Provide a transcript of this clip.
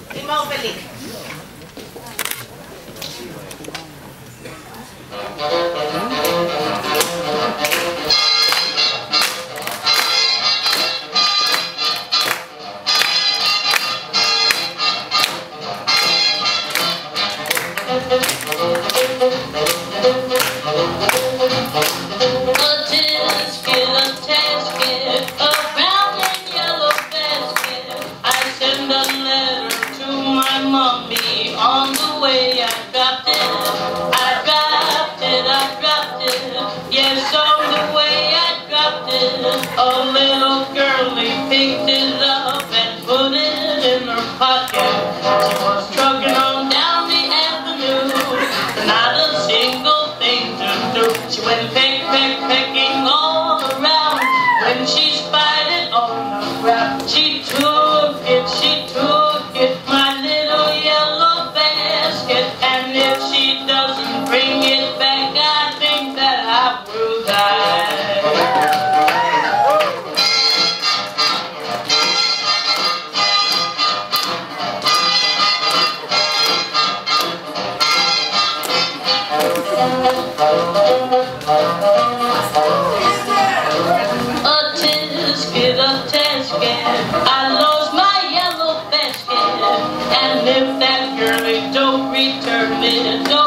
לימור ולי. On the way I dropped it, yes, on the way I dropped it, a little girlie picked it up and put it in her pocket. She was trucking on down the avenue, not a single thing to do. She went pecking all around. When she spied it on the ground, she took it, my little yellow basket. And if she doesn't bring it back, I think that I will die. A tisket, I lost my yellow basket. And if that girlie don't return it,